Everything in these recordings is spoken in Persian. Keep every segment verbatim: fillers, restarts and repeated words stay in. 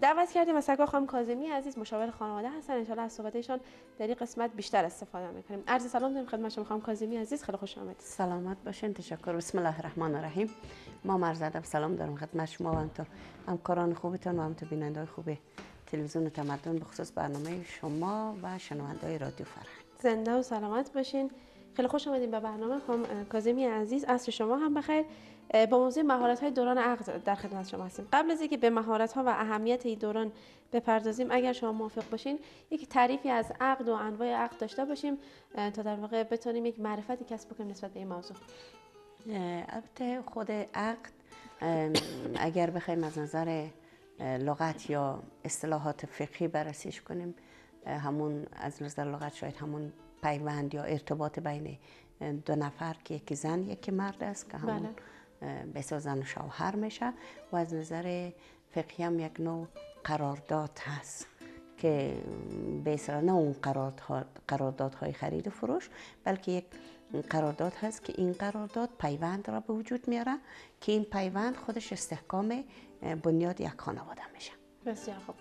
دعوت کردیم از سرکار خانم کاظمی عزیز، مشاور خانواده هستن. ان شاءالله از صحبتشون در این قسمت بیشتر استفاده میکنیم. عرض سلام داریم خدمت شما خانم کاظمی عزیز، خیلی خوش آمدید. سلامت باشین. تشکر. بسم الله الرحمن الرحیم. ما مرز ادب سلام دارم خدمت شما و همینطور همکاران خوبتون و همینطور بیننده‌های خوب تلویزیون تمدن، به خصوص برنامه شما و شنونده‌های رادیو فرهنگ. زنده و سلامت باشین. خیلی خوش آمدید به برنامه خانم کاظمی عزیز. عصر شما هم بخیر. با موضوع مهارت‌های دوران عقد در خدمت شما هستیم. قبل از اینکه به مهارت‌ها و اهمیت این دوران بپردازیم، اگر شما موافق باشین یک تعریفی از عقد و انواع عقد داشته باشیم تا در واقع بتونیم یک معرفتی کسب بکنیم نسبت به این موضوع. البته خود عقد اگر بخوایم از نظر لغت یا اصطلاحات فقهی بررسیش کنیم، همون از نظر لغت شاید همون پیوند یا ارتباط بین دو نفر که یکی زن یکی مرد است که همون بسیار زن و شوهر میشه، و از نظر فقهی هم یک نوع قرارداد هست که به اصطلاح نه اون قراردادهای خرید و فروش، بلکه یک قرارداد هست که این قرارداد پیوند را به وجود میاره که این پیوند خودش استحکام بنیاد یک خانواده میشه. بسیار خوب.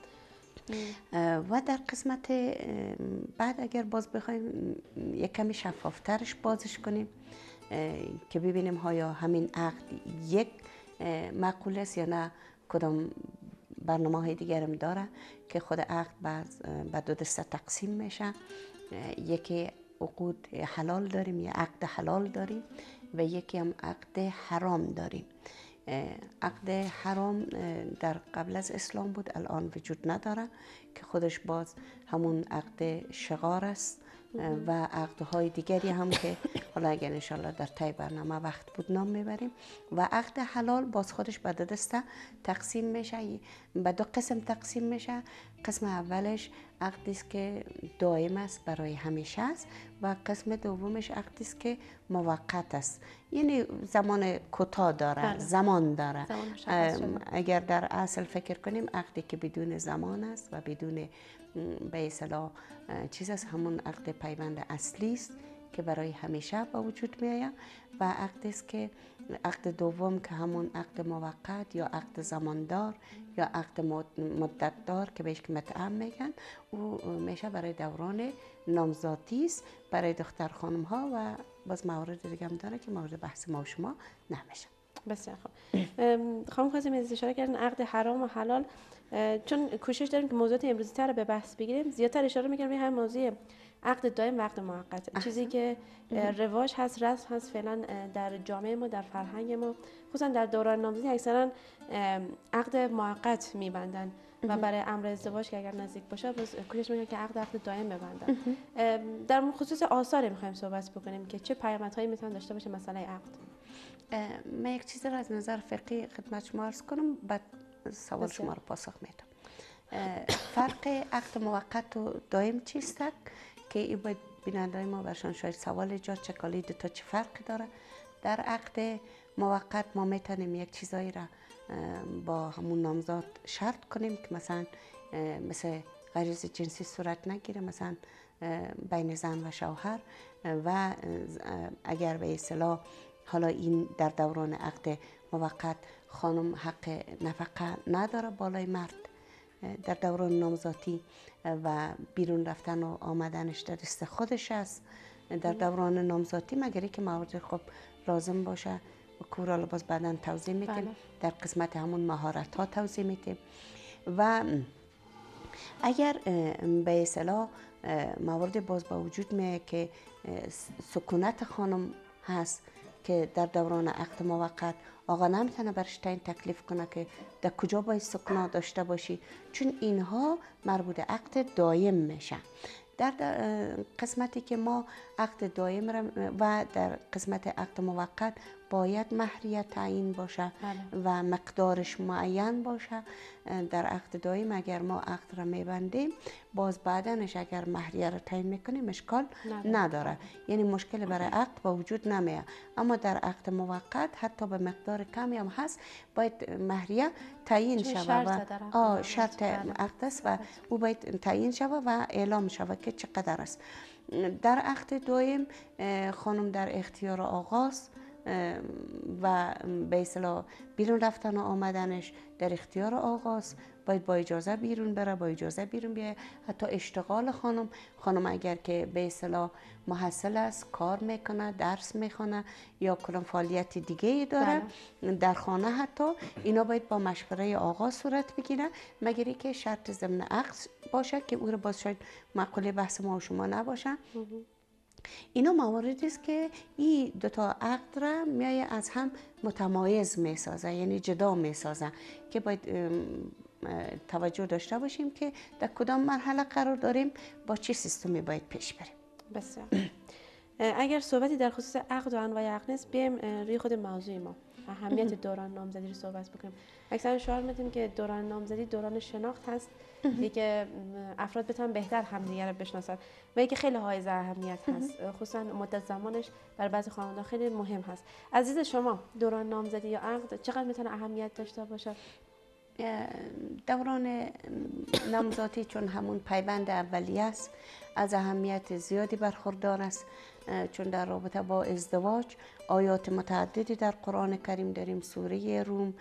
و در قسمت بعد اگر باز بخوایم یک کمی شفافترش بازش کنیم که ببینیم آیا همین عقد یک معقوله است یا نه کدام برنامه های دیگرم داره که خود عقد به دو دسته تقسیم میشه. یکی عقود حلال داریم یا عقد حلال داریم و یکی هم عقد حرام داریم. عقد حرام در قبل از اسلام بود، الان وجود نداره که خودش باز همون عقد شغار است و عقدهای دیگری هم که حالا اگر انشالله در طی برنامه وقت بود نام میبریم. و عقد حلال باز خودش به دو دسته تقسیم میشه، به دو قسم تقسیم میشه. قسم اولش عقدی است که دائم است، برای همیشه است، و قسم دومش عقدی است که موقت است، یعنی زمان کوتاه داره. بله. زمان داره. زمان اگر در اصل فکر کنیم عقدی که بدون زمان است و بدون به اصطلاح چیز است، همون عقد پیوند اصلی است که برای همیشه با وجود می آید. و عقد است که عقد دوم که همون عقد موقت یا عقد زماندار یا عقد مدتدار که بهش متعم میگن، او میشه برای دوران نامزادی است برای دختر خانم ها، و باز موارد دیگه هم داره که مورد بحث ما و شما نمیشه. بسیار خوب. خانم کاظمی اشاره کردن عقد حرام و حلال، چون کوشش داریم که موضوعات امروزی تر به بحث بگیریم، زیادتر اشاره میکنیم به هم موضوع عقد دائم و عقد موقت. چیزی که رواج هست، رسم هست فعلا در جامعه ما، در فرهنگ ما، خصوصا در دوران نامزدی اکثرا عقد موقت میبندن و برای امر ازدواج که اگر نزدیک باشه باز کوشش میکنن که عقد عقد دائم ببندن. در خصوص آثار میخوایم صحبت بکنیم که چه پیامدهایی میتونه داشته باشه مسئله عقد. من یک چیز را از نظر فقهی خدمت شما عرض کنم، بعد سوال شما رو پاسخ میدم. فرق عقد موقت و دائم چیست که این باید بیننده‌های ما برشان شاید سوال ایجاد چه کالی دو تا چه فرقی داره. در عقد موقت ما میتونیم یک چیزایی را با همون نامزاد شرط کنیم که مثلا مثل غریزه جنسی صورت نگیره، مثلا بین زن و شوهر، و اگر به اصطلاح حالا این در دوران عقد موقت خانم حق نفقه نداره بالای مرد در دوران نامزادی و بیرون رفتن و آمدنش در دست خودش است در دوران نامزادی، مگر که موارد خب لازم باشه و کورال باز بعداً توضیح میدیم. بله. در قسمت همون مهارت ها توضیح میدیم. و اگر به اصطلاح موارد باز با وجود میاد که سکونت خانم هست که در دوران عقد موقت آقا نمیتونه برش تعیین تکلیف کنه که در کجا باید سکنا داشته باشی، چون اینها مربوط عقد دائم میشه. در قسمتی که ما عقد دائم و در قسمت عقد موقت باید مهریه تعیین باشه. بله. و مقدارش معین باشه. در عقد دائم اگر ما عقد را میبندیم باز بعدنش اگر مهریه را تعیین میکنیم اشکال نداره, نداره. یعنی مشکل برای عقد با وجود نمیاد. اما در عقد موقت حتی به مقدار کمی هم هست باید مهریه تعیین شود و شرط عقد است و او باید تعیین شود و اعلام شود که چقدر است. در عقد دائم خانم در اختیار آقاست و به اصطلاح بیرون رفتن و آمدنش در اختیار آقاست باید با اجازه بیرون بره، با اجازه بیرون بیایه. حتی اشتغال خانم خانم اگر که به اصطلاح محصل است، کار میکنه، درس میخونه یا کدام فعالیت دیگه ای داره بله. در خانه حتی اینا باید با مشوره آقا صورت بگیره، مگر که شرط ضمن عقد باشه که او رو باز شاید معقوله بحث ما و شما نباشه. اینا مواردی است که این دو تا عقد را میایه از هم متمایز میسازه، یعنی جدا میسازه که باید توجه داشته باشیم که در کدام مرحله قرار داریم، با چه سیستمی باید پیش بریم. بسیار. اگر صحبتی در خصوص عقد و انواع عقد نیست، بیایم روی خود موضوع ما اهمیت دوران نامزدی رو صحبت بکنیم. اکثرا شعار میدیم که دوران نامزدی دوران شناخت هست، که افراد بتونن بهتر همدیگه رو بشناسن و اینکه خیلی حائز اهمیت هست، خصوصا مدت زمانش برای بعضی خانواده خیلی مهم هست. از دید شما دوران نامزدی یا عقد چقدر میتونه اهمیت داشته باشه؟ دوران نامزدی چون همون پیوند اولیه است، از اهمیت زیادی برخوردار است، چون در رابطه با ازدواج آیات متعددی در قرآن کریم داریم. سوره روم،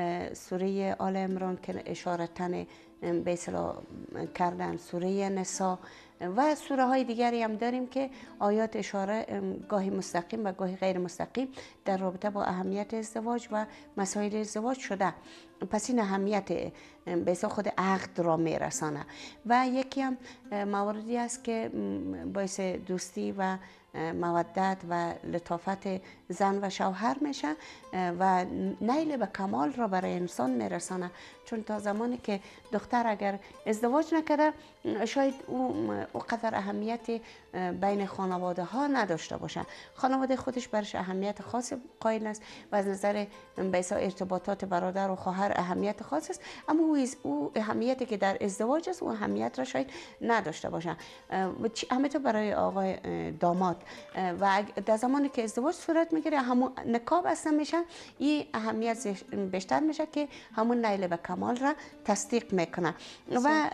سوره آل عمران که اشارتن به اصطلاح کردن، سوره نساء و سوره های دیگری هم داریم که آیات اشاره گاهی مستقیم و گاهی غیر مستقیم در رابطه با اهمیت ازدواج و مسائل ازدواج شده. پس این اهمیت به اصطلاح خود عقد را میرسانه و یکی هم مواردی است که باعث دوستی و مودت و لطافت زن و شوهر میشه و نیل به کمال را برای انسان میرسانه. چون تا زمانی که دختر اگر ازدواج نکرده شاید او قدر اهمیت بین خانواده ها نداشته باشه، خانواده خودش برش اهمیت خاص قائل است و از نظر به اصطلاح ارتباطات برادر و خواهر اهمیت خاص است، اما او او اهمیتی که در ازدواج است او اهمیت را شاید نداشته باشه. همینطور برای آقای داماد و در زمانی که ازدواج صورت میگیره همون نکاح بسته میشه، این اهمیت بیشتر میشه که همون نیل به کمال را تصدیق میکنه. و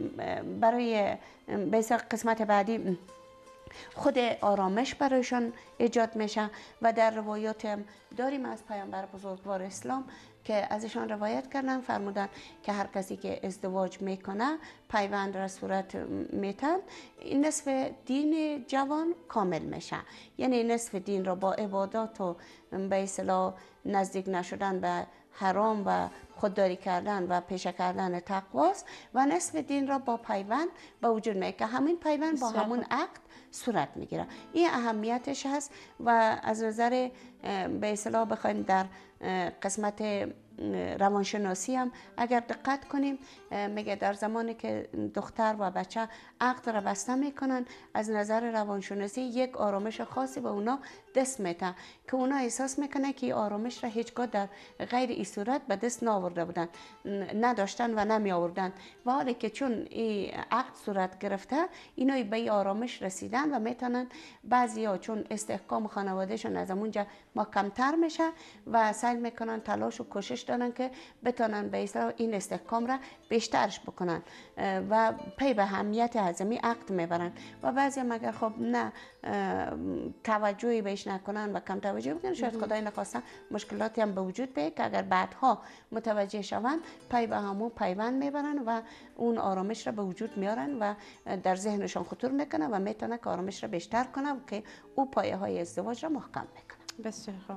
برای به اصطلاح قسمت بعدی خود آرامش برایشان ایجاد میشه و در روایات هم داریم از پیامبر بزرگوار اسلام که ازشان روایت کردن، فرمودن که هر کسی که ازدواج میکنه پیوند را صورت میتن، نصف دین جوان کامل میشه. یعنی نصف دین را با عبادات و به اصطلاح نزدیک نشدن به حرام و خودداری کردن و پیشه کردن تقواست و نصف دین را با پیوند به وجود میاره که همین پیوند با همون عقد صورت میگیره. این اهمیتش هست و از نظر به اصطلاح بخوایم در قسمت روانشناسی هم اگر دقت کنیم میگه در زمانی که دختر و بچه عقد را بسته میکنن از نظر روانشناسی یک آرامش خاصی به اونا دست میده که اونا احساس میکنه که آرامش را هیچگاه در غیر این صورت به دست نآورده بودن، نداشتن و نمی آوردن و حالی که چون این عقد صورت گرفته اینا به این آرامش رسیدن و میتونن بعضیا چون استحکام خانوادهشون از اونجا محکمتر میشه و سعی میکنن تلاش و کوشش دارن که بتونن به اصطلاح این استحکام را بیشترش بکنن و پی به اهمیت اعظمی عقد میبرن و بعضی هم اگر خب نه توجهی بهش نکنن و کم توجه بکنن شاید خدای نخواسته مشکلاتی هم به وجود بیاد که اگر بعدها متوجه شوند پی به همون پیوند میبرن و اون آرامش را به وجود میارن و در ذهنشان خطور میکنه و میتونه که آرامش را بیشتر کنه که او پایه های ازدواج را محکم میکنه. بسیار خوب.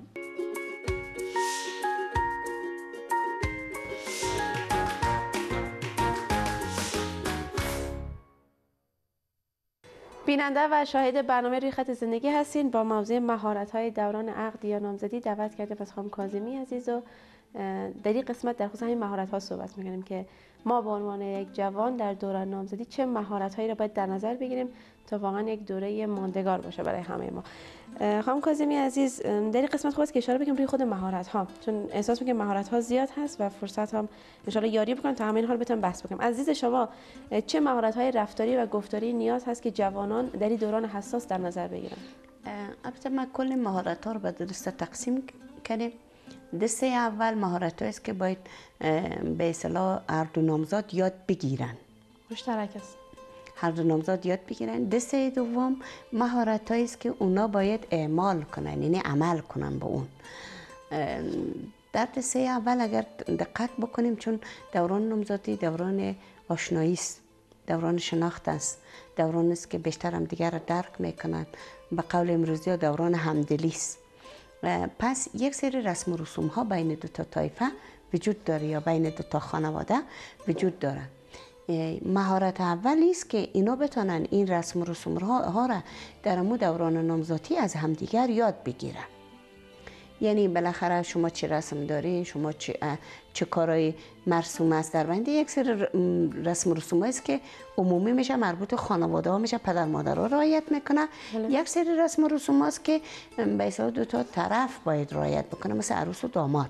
بیننده و شاهد برنامه روی خط زندگی هستین. با موضوع مهارت‌های دوران عقد یا نامزدی دعوت کردیم از خانم کاظمی عزیز و در این قسمت در خصوص همین مهارت‌ها صحبت می‌کنیم که ما به عنوان یک جوان در دوران نامزدی چه مهارت‌هایی را باید در نظر بگیریم تا واقعا یک دوره ماندگار باشه برای همه ما. خانم کاظمی عزیز در این قسمت خواست که اشاره بکنیم روی خود مهارت‌ها، چون احساس می‌کنم مهارت‌ها زیاد هست و فرصت هم ان شاءالله یاری بکنم تا همین حال بتونم بحث بکنم. از دید شما چه مهارت‌های رفتاری و گفتاری نیاز هست که جوانان در این دوران حساس در نظر بگیرن؟ البته ما کل مهارت‌ها رو به درسته تقسیم کردیم. دسته اول مهارت است که باید به اصطلاح هر دو نامزاد یاد بگیرن، مشترک است، هر دو نامزاد یاد بگیرن. دسته دوم مهارت است که اونا باید اعمال کنن، یعنی عمل کنن با اون. در دسته اول اگر دقت بکنیم، چون دوران نامزادی دوران آشنایی است، دوران شناخت است، دوران است که بیشتر هم دیگر را درک میکنند، به قول امروزی ها دوران همدلی است. پس یک سری رسم و رسوم ها بین دو تا طایفه وجود داره یا بین دو تا خانواده وجود داره. مهارت اولی است که اینا بتونن این رسم و رسوم ها را در مو دوران نامزادی از همدیگر یاد بگیرن. یعنی بالاخره شما چه رسم دارین، شما چه, چه کارهای مرسوم است در بین یک سری رسم و رسوم است که عمومی میشه، مربوط خانواده ها میشه، پدر مادر ها رعایت میکنه. یک سری رسم و رسوم است که به اصطلاح دو تا طرف باید رعایت بکنه، مثل عروس و داماد.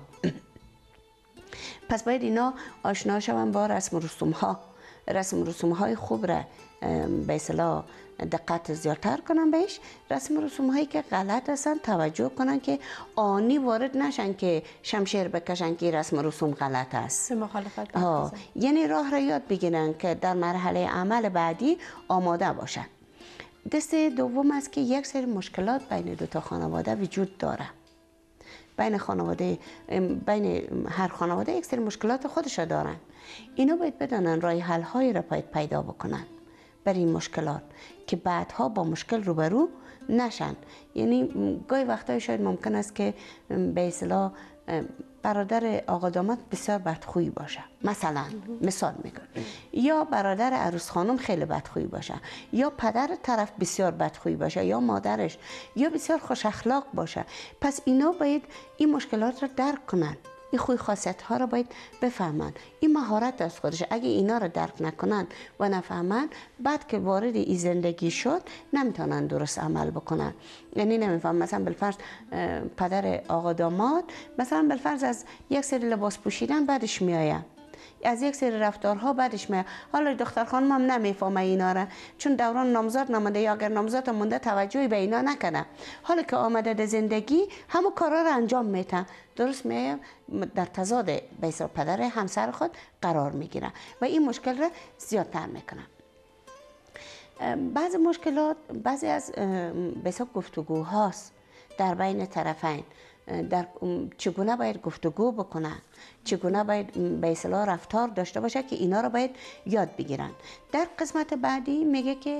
پس باید اینا آشنا شون با رسم و رسوم ها، رسم و رسوم های خوب را به اصطلاح دقت زیادتر کنن بهش. رسم و رسوم هایی که غلط هستن توجه کنن که آنی وارد نشن که شمشیر بکشن که رسم و رسوم غلط است. مخالفت ها، یعنی راه را یاد بگیرن که در مرحله عمل بعدی آماده باشن. دسته دوم است که یک سری مشکلات بین دو تا خانواده وجود داره. بین خانواده بین هر خانواده یک سری مشکلات خودش دارن. اینا باید بدانن راه حل هایی را باید پیدا بکنن برای این مشکلات که بعدها با مشکل روبرو نشن. یعنی گاهی وقتای شاید ممکن است که به اصطلاح برادر آقا داماد بسیار بدخویی باشه، مثلا مثال میگم، یا برادر عروس خانم خیلی بدخویی باشه، یا پدر طرف بسیار بدخویی باشه، یا مادرش، یا بسیار خوش اخلاق باشه. پس اینا باید این مشکلات را درک کنن، این خوی خاصیت ها را باید بفهمن. این مهارت از خودش. اگه اینا را درک نکنن و نفهمن، بعد که وارد این زندگی شد نمیتونن درست عمل بکنن. یعنی نمیفهم، مثلا بالفرض پدر آقا داماد مثلا بالفرض از یک سری لباس پوشیدن بعدش میآید، از یک سری رفتارها بعدش میاد. حالا دختر خانم هم نمیفهمه اینا را، چون دوران نامزاد نمونده، یا اگر نامزاد مونده توجهی به اینا نکنه. حالا که آمده در زندگی همون کارا را انجام میده، درست میاد در تضاد به اصطلاح پدر همسر خود قرار میگیره و این مشکل را زیادتر میکنه. بعضی مشکلات، بعضی از به اصطلاح گفتگوهاست در بین طرفین، در چگونه باید گفتگو بکنن، چگونه باید به اصطلاح رفتار داشته باشه که اینا رو باید یاد بگیرن. در قسمت بعدی میگه که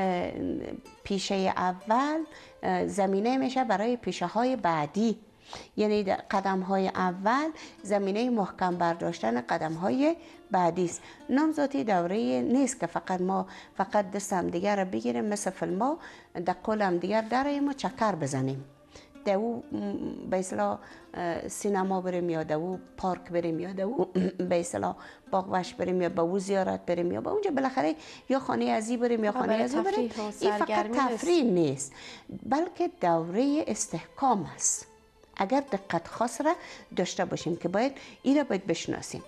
پیشه اول زمینه میشه برای پیشه های بعدی. یعنی قدم های اول زمینه محکم برداشتن قدم های بعدی است. نامزادی دوره نیست که فقط ما فقط دست هم دیگر رو بگیریم مثل فیلم ها در قول هم دیگر دریم و چکر بزنیم، در او به اصطلاح سینما بریم یا در او پارک بریم یا در او به اصطلاح باغوش بریم یا به او زیارت بریم یا به اونجا بالاخره یا خانه ازی بریم یا خانه ازی بریم. این فقط تفریح نیست بلکه دوره استحکام است. اگر دقت خاص را داشته باشیم که باید این را باید بشناسیم.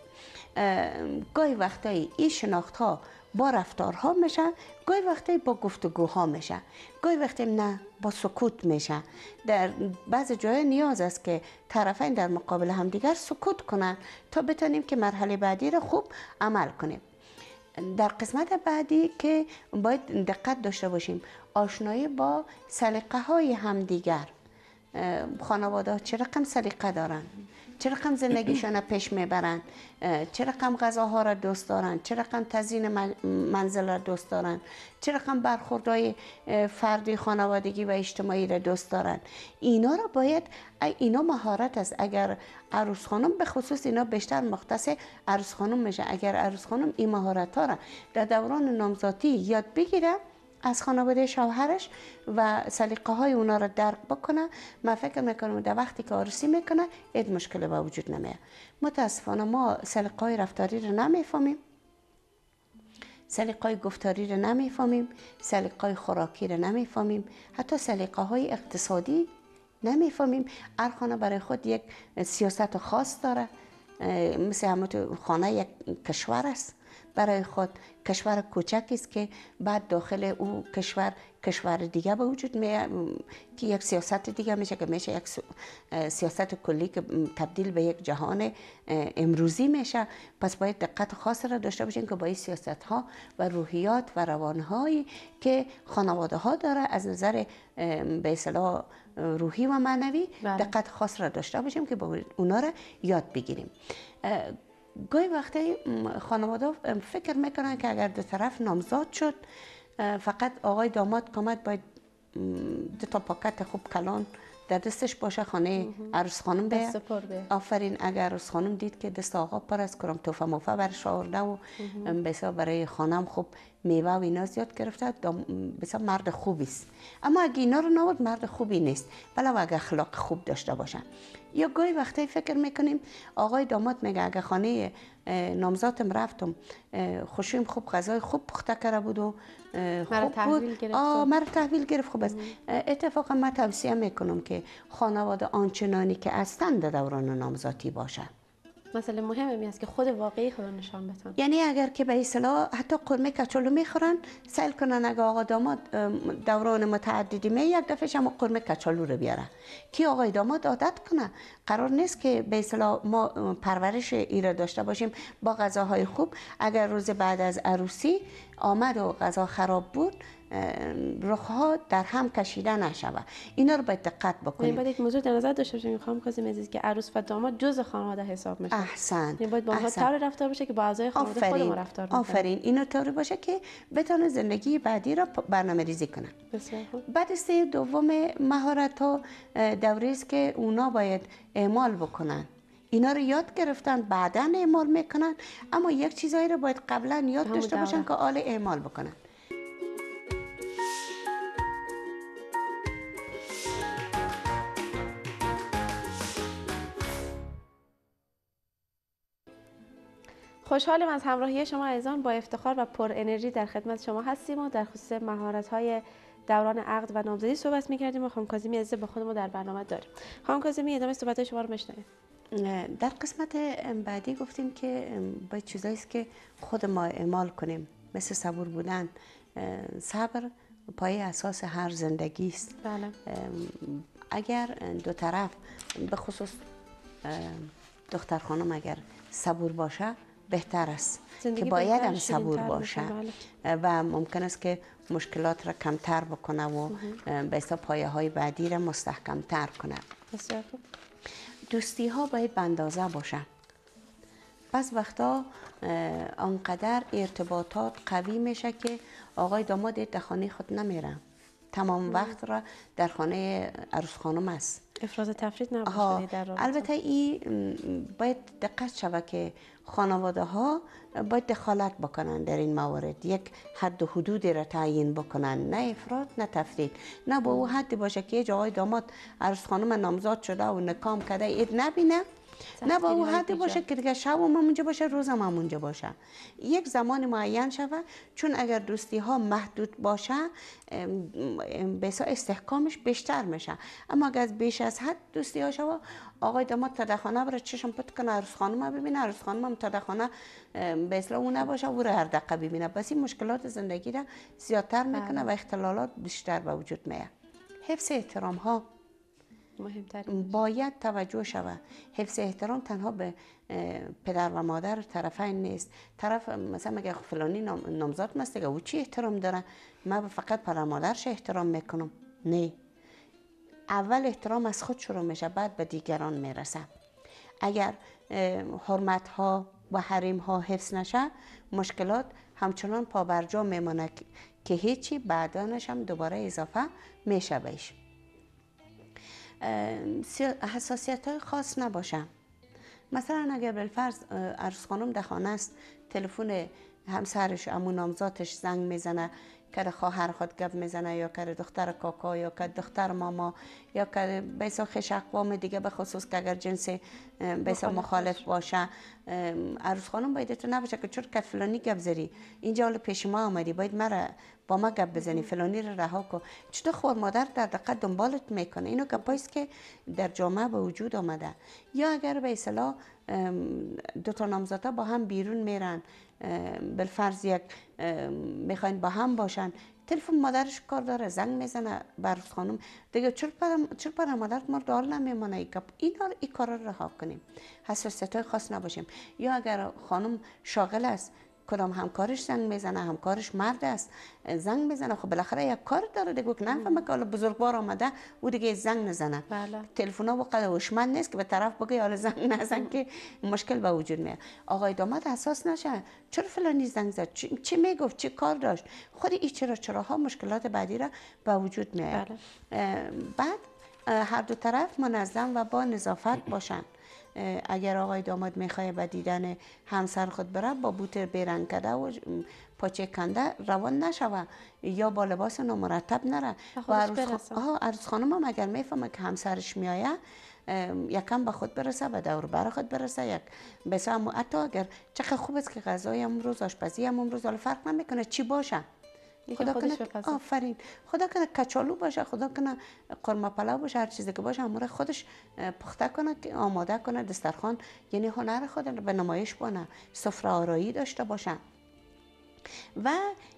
گاهی وقتایی این شناخت ها با رفتارها میشه، گاهی وقتی با گفتگوها میشه، گاهی وقتی نه با سکوت میشه. در بعض جای نیاز است که طرفین در مقابل همدیگر سکوت کنن تا بتونیم که مرحله بعدی را خوب عمل کنیم. در قسمت بعدی که باید دقت داشته باشیم، آشنایی با سلیقه های همدیگر. خانواده چه رقم سلیقه دارن، چه رقم زندگیشون پیش میبرن، چه رقم غذاها را دوست دارن، چه رقم تزیین منزل را دوست دارن، چه رقم برخوردهای فردی خانوادگی و اجتماعی را دوست دارن. اینا را باید، اینا مهارت است. اگر عروس خانم به خصوص اینا بیشتر مختص عروس خانم میشه، اگر عروس خانم این مهارت ها را در دوران نامزادی یاد بگیره از خانواده شوهرش و سلیقه های اونا را درک بکنه، من فکر میکنم در وقتی که عروسی میکنه این مشکل به وجود نمیاد. متاسفانه ما سلیقه های رفتاری را نمیفهمیم، سلیقه های گفتاری را نمیفهمیم، سلیقه های خوراکی را نمیفهمیم، حتی سلیقه های اقتصادی نمیفهمیم. هر خانه برای خود یک سیاست خاص داره، مثل همون خانه یک کشور است برای خود. کشور کوچکی است که بعد داخل او کشور کشور دیگه به وجود می که یک سیاست دیگه میشه که میشه یک سیاست کلی که تبدیل به یک جهان امروزی میشه. پس باید دقت خاص را داشته باشیم که با این سیاست ها و روحیات و روانهایی که خانواده ها داره از نظر به اصطلاح روحی و معنوی دقت خاص را داشته باشیم که با اونا را یاد بگیریم. گاهی وقتی خانواده فکر میکنن که اگر دو طرف نامزاد شد فقط آقای داماد کامد باید دو تا پاکت خوب کلان در دستش باشه خانه عروس خانم به آفرین. اگر عروس خانم دید که دست آقا پر از کرم توفه موفه برش آورده و بسیار برای خانم خوب میوه و اینا زیاد گرفته بسیار مرد خوبی است. اما اگه اینا رو نبود مرد خوبی نیست ولو اگه اخلاق خوب داشته باشه. یا گاهی وقتی فکر میکنیم آقای داماد میگه اگه خانه نامزادم رفتم خوشیم خوب غذای خوب پخته کرده بود و خوب بود آه مرا تحویل گرفت. خوب است. اتفاقا من توصیه میکنم که خانواده آنچنانی که هستند در دوران نامزادی باشه. مسئله مهم این است که خود واقعی خود نشان بدن. یعنی اگر که به اصطلاح حتی قرمه کچالو میخورن سعی کنن اگه آقا داماد دوران متعددی می یک دفعه شما قرمه کچالو رو بیاره که آقای داماد عادت کنه. قرار نیست که به اصطلاح ما پرورش ایره داشته باشیم با غذاهای خوب. اگر روز بعد از عروسی آمد و غذا خراب بود رخها در هم کشیده نشوه. اینا رو باید دقت بکنیم. باید یک موضوع در نظر داشته باشیم میخوام کازم عزیز که عروس و داماد جزء خانواده حساب میشه. احسن. باید با اونها طوری رفتار باشه که با اعضای خانواده خود ما رفتار کنه. آفرین. اینو طوری باشه که بتونه زندگی بعدی را برنامه‌ریزی کنه. بسیار خوب. بعد از دوم مهارت ها دوره است که اونا باید اعمال بکنن. اینا رو یاد گرفتن بعداً اعمال میکنن اما یک چیزایی رو باید قبلا یاد داشته باشن که آل اعمال بکنن. خوشحالم از همراهی شما عزیزان. با افتخار و پر انرژی در خدمت شما هستیم و در خصوص مهارت‌های دوران عقد و نامزدی صحبت می‌کردیم و خانم کاظمی عزیز با خودمون در برنامه داریم. خانم کاظمی ادامه صحبت شما رو میشنویم. در قسمت بعدی گفتیم که باید چیزایی است که خود ما اعمال کنیم مثل صبور بودن. صبر پای اساس هر زندگی است. بله. اگر دو طرف به خصوص دختر خانم اگر صبور باشه بهتر است که باید هم صبور باشه و ممکن است که مشکلات را کمتر بکنه و به حساب پایه های بعدی را مستحکم تر کنه. بسیار خوب. دوستی ها باید به اندازه باشه. پس وقتا آنقدر ارتباطات قوی میشه که آقای داماد در خانه خود نمیره، تمام وقت را در خانه عروس خانم است. افراز تفرید نباشه در رابطه. البته این باید دقت شود که خانواده ها باید دخالت بکنن در این موارد، یک حد و حدودی را تعیین بکنن، نه افراط نه تفرید، نه با او حدی باشه که آقای داماد عروس خانم نامزاد شده و نکام کرده اید نبینه، نه با او حدی باشه که دیگه شب هم اونجا باشه روز هم اونجا باشه. یک زمان معین شود، چون اگر دوستی ها محدود باشه بسا استحکامش بیشتر میشه. اما اگر بیش از حد دوستی ها شود، آقای داماد تدخانه برای چشم پت کنه عروس خانم ببینه، عروس خانم هم تدخانه به اصلا اون نباشه او را هر دقیقه ببینه. بس این مشکلات زندگی را زیادتر میکنه و اختلالات بیشتر به وجود میاد. حفظ احترام ها باید توجه شود. حفظ احترام تنها به پدر و مادر طرفین نیست. طرف مثلا مگه فلانی نامزاد است دیگه او چی احترام داره، من فقط پدر مادرش احترام میکنم؟ نه، اول احترام از خود شروع میشه بعد به دیگران میرسه. اگر حرمت ها و حریم ها حفظ نشه مشکلات همچنان پابرجا میمونه که هیچی بعدانش هم دوباره اضافه میشه بهش. حساسیت های خاص نباشه. مثلا اگر بالفرض عروس خانم در خانه است، تلفن همسرش امو نامزادش زنگ میزنه که خواهر خود گپ میزنه یا که دختر کاکا یا که دختر ماما یا که بیسا خوش اقوام دیگه، به خصوص که اگر جنس بیسا مخالف باشه، عروس خانم باید تو نباشه که چون که فلانی گپ زدی اینجا حالا پیش ما آمدی باید مرا با ما گپ بزنی، فلانی رو رها کن. چطور خور مادر در دقت دنبالت میکنه. اینو گپایست که در جامعه به وجود آمده. یا اگر به اصطلاح دو تا نامزادا با هم بیرون میرن، بالفرض یک میخواین با هم باشن، تلفن مادرش کار داره زنگ میزنه بر خانم دیگه چرا برم چرا برم مادر ما دال نمیمونه ای اینا این کارا رو رها کنیم، حساسیت های خاص نباشیم. یا اگر خانم شاغل است کدام همکارش زنگ میزنه، همکارش مرد است زنگ میزنه، خب بالاخره یک کار داره دیگه که نفهمه که حالا بزرگوار آمده او دیگه زنگ نزنه. بله. تلفن ها وقت هوشمند نیست که به طرف بگه حالا زنگ نزن که مشکل به وجود میاد. آقای داماد حساس نشه چرا فلانی زنگ زد، چی, چی میگفت، چی کار داشت، خود این چرا چراها مشکلات بعدی را به وجود میاد. بله. بعد هر دو طرف منظم و با نظافت باشن. اگر آقای داماد میخواه به دیدن همسر خود بره با بوت بیرنگ کده و پاچه کنده روان نشوه یا با لباس نامرتب نره. و عروس خانم هم اگر میفهمه که همسرش میایه یکم به خود برسه، به دور بر خود برسه، یک بسا حتی اگر چقدر خوب است که غذای امروز آشپزی هم امروز حالا فرق نمیکنه چی باشه، خدا کنه آفرین، خدا کنه کچالو باشه، خدا کنه قرمه پلو باشه، هر چیزی که باشه امور خودش پخته کنه که آماده کنه دسترخوان، یعنی هنر خود رو به نمایش بانه، سفره آرایی داشته باشه. و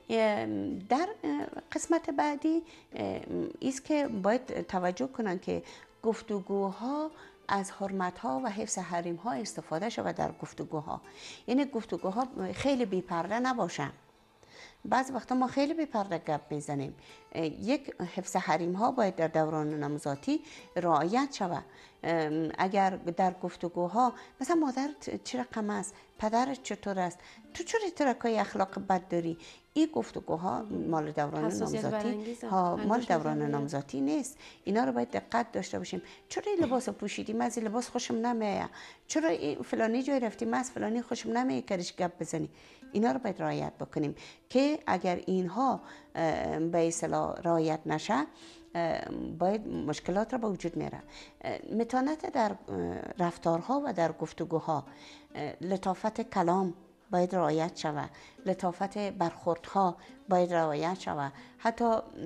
در قسمت بعدی ایست که باید توجه کنن که گفتگوها از حرمت‌ها و حفظ حریم‌ها استفاده شود در گفتگوها، یعنی گفتگوها خیلی بی‌پرده نباشه. بعض وقتا ما خیلی بی پرده گپ میزنیم. یک حفظ حریم ها باید در دوران نوزادی رعایت شود. اگر در گفتگوها مثلا مادرت چه رقم است، پدرت چطور است، تو چرا ترکای اخلاق بد داری، این گفتگوها مال دوران نامزادی ها مال دوران نامزادی نیست. اینا رو باید دقت داشته باشیم. چرا این لباس پوشیدی، من از این لباس خوشم نمیاد، چرا فلانی جای رفتی، من از فلانی خوشم نمیاد کارش گپ بزنی. اینا رو باید رعایت بکنیم که اگر اینها به اصطلاح رعایت نشه باید مشکلات را به وجود میاره. متانت در رفتارها و در گفتگوها، لطافت کلام باید رعایت شود، لطافت برخوردها باید رعایت شود. حتی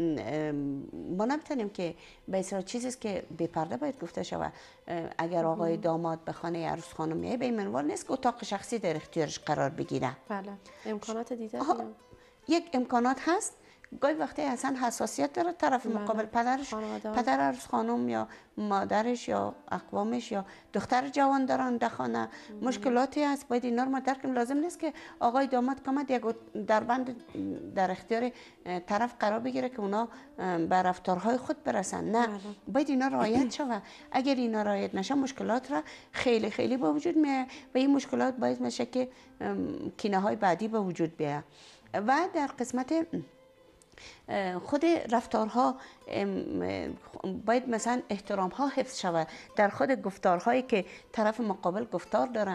ما نمیتونیم که به اصطلاح چیزی که بی پرده باید گفته شود. اگر آقای داماد به خانه عروس خانم میاد به این منوال نیست که اتاق شخصی در اختیارش قرار بگیره. بله، امکانات دیده یک امکانات هست. گاهی وقتی اصلا حساسیت داره طرف مقابل، پدرش پدر عروس خانم یا مادرش یا اقوامش یا دختر جوان دارن در خانه مشکلاتی هست، باید اینا رو درک کنیم. لازم نیست که آقای داماد کمد یک دربند در اختیار طرف قرار بگیره که اونا به رفتارهای خود برسن. نه، باید اینا رعایت شود. اگر اینا رعایت نشه مشکلات را خیلی خیلی به وجود میاد و این مشکلات باعث میشه که کینه های بعدی به وجود بیاد. و در قسمت خود رفتارها باید مثلا احترام ها حفظ شود. در خود گفتارهایی که طرف مقابل گفتار داره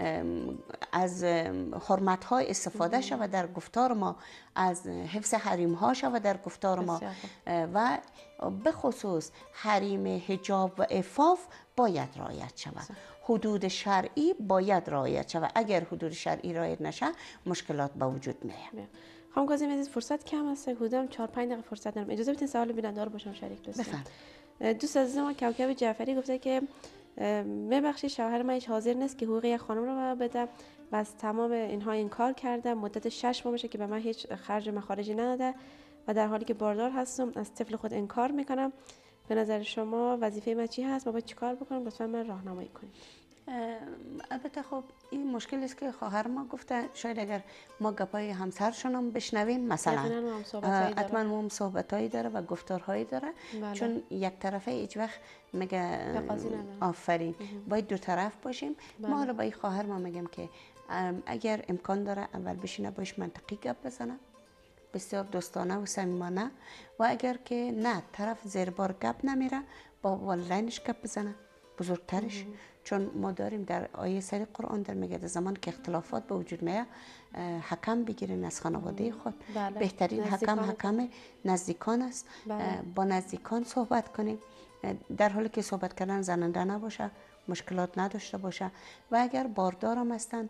از حرمت ها استفاده شود در گفتار ما، از حفظ حریم ها شود در گفتار ما و به خصوص حریم حجاب و عفاف باید رعایت شود. حدود شرعی باید رعایت شود. اگر حدود شرعی رعایت نشه مشکلات به وجود میاد. خانم کاظمی عزیز فرصت کم است، حدوداً چهار پنج دقیقه فرصت دارم. اجازه بدین سوال بیننده رو باشم شریک بشم. دوست عزیز ما کوکب جعفری گفته که ببخشید شوهر من هیچ حاضر نیست که حقوق یک خانم رو بده و از تمام اینها انکار کرده. مدت شش ماه میشه که به من هیچ خرج مخارجی نداده و در حالی که باردار هستم از طفل خود انکار میکنم. به نظر شما وظیفه من چی هست؟ ما باید چیکار بکنیم؟ لطفا من راهنمایی کنید. البته خب این مشکلی است که خواهر ما گفته. شاید اگر ما گپای همسرشون هم بشنویم مثلا حتما ما هم صحبتایی داره و گفتارهایی داره. بله. چون یک طرفه هیچ وقت میگه آفرین، باید دو طرف باشیم. بله. ما حالا با این خواهر ما میگم که اگر امکان داره اول بشینه باش منطقی گپ بزنه، بسیار دوستانه و صمیمانه، و اگر که نه طرف زیر بار گپ نمیره با والدینش گپ بزنه، بزرگترش. چون ما داریم در آیه سری قرآن در میگه زمان که اختلافات به وجود میاد حکم بگیرین از خانواده خود. بله. بهترین حکم حکم نزدیکان است. بله. با نزدیکان صحبت کنیم، در حالی که صحبت کردن زننده نباشه، مشکلات نداشته باشه. و اگر باردارم هستن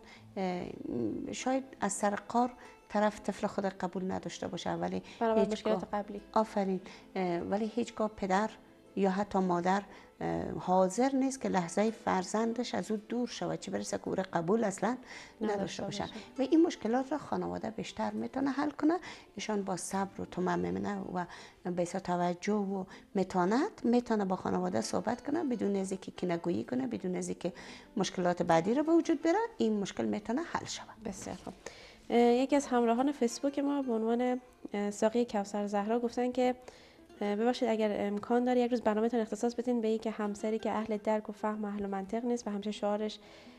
شاید از سر قار طرف طفل خود قبول نداشته باشه، ولی هیچ مشکلات قبلی آفرین ولی هیچگاه پدر یا حتی مادر حاضر نیست که لحظه فرزندش از او دور شود، چه برسه که او را قبول اصلا نداشته باشن. و این مشکلات را خانواده بیشتر میتونه حل کنه. ایشان با صبر و تمام و بیسا توجه و متانت میتونه با خانواده صحبت کنه، بدون از اینکه کینه‌گویی کنه، بدون از اینکه مشکلات بعدی را به وجود بیاره. این مشکل میتونه حل شود. بسیار خوب. یکی از همراهان فیسبوک ما به عنوان ساقی کوثر زهرا گفتن که ببخشید اگر امکان داره یک روز برنامه‌تون اختصاص بدین به اینکه همسری که اهل درک و فهم و اهل منطق نیست و همیشه شعارش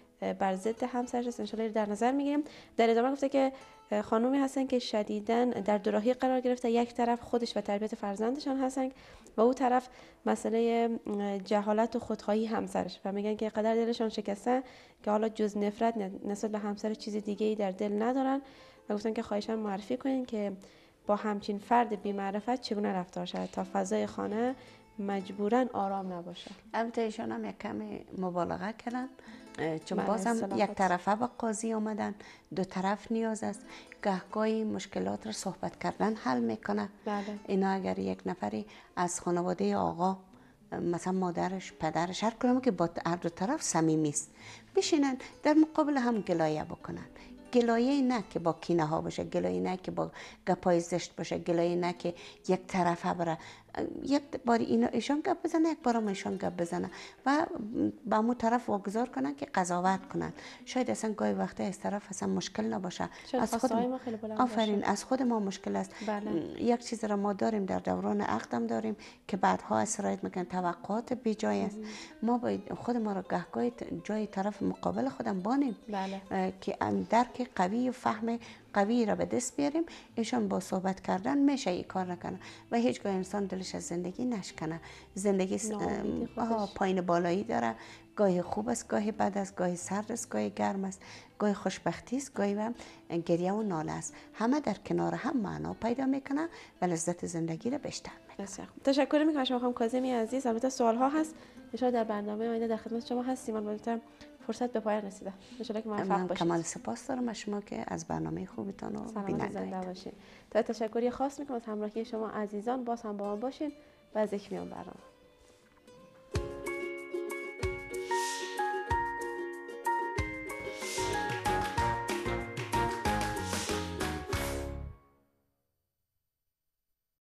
بر ضد همسرش است، ان شاء الله در نظر میگیریم. در ادامه گفته که خانومی هستن که شدیداً در دوراهی قرار گرفته، یک طرف خودش و تربیت فرزندشان هستن و او طرف مسئله جهالت و خودخواهی همسرش، و میگن که قدر دلشان شکسته که حالا جز نفرت نسبت به همسر چیز دیگه ای در دل ندارن و گفتن که خواهشاً معرفی کنین که با همچین فرد بی‌معرفت چگونه رفتار شد تا فضای خانه مجبوراً آرام نباشه. البته ایشان هم یک کمی مبالغه کردن، چون بازم یک طرفه با قاضی آمدن، دو طرف نیاز است. گهگاهی مشکلات را صحبت کردن حل میکنه. بله. اینا اگر یک نفری از خانواده آقا، مثلا مادرش، پدرش، هر کدوم که با هر دو طرف صمیمی است، بشینن در مقابل هم گلایه بکنن. گلایه نه که با کینه ها باشه، گلایه نه که با گپای زشت باشه، گلایه نه که یک طرفه بره. یک بار اینا ایشان گپ بزنه، یک بار هم ایشان گپ بزنه و با مو طرف واگذار کنن که قضاوت کنن. شاید اصلا گاهی وقتا از طرف اصلا مشکل نباشه، از خود ما خیلی بلند آفرین باشه. از خود ما مشکل است. بله. یک چیز را ما داریم در دوران عقدم داریم که بعدها اسرائیل میگن توقعات بی جای است. ما باید خود ما را گهگاهی جای طرف مقابل خودم بانیم. بله. که درک قوی و فهم قوی را به دست بیاریم. ایشان با صحبت کردن میشه این کار نکنه و هیچگاه انسان دلش از زندگی نشکنه. زندگی پایین بالایی داره، گاهی خوب است، گاهی بد است، گاهی سرد است، گاهی گرم است، گاهی خوشبختی است، گاهی هم گریه و ناله است. همه در کنار هم معنا پیدا میکنه و لذت زندگی را بیشتر میکنه. تشکر میکنم شما خانم کاظمی عزیز. البته سوال ها هست، ان شاء الله در برنامه آینده در خدمت شما هستیم. البته فرصت به پایان رسیده. ان شاء الله که موفق باشید. کمال سپاس دارم از شما که از برنامه خوبتان و بیننده زنده باشید. تا تشکری خاص میکنم از همراهی شما عزیزان. باز هم با ما باشین و از یک میان برنامه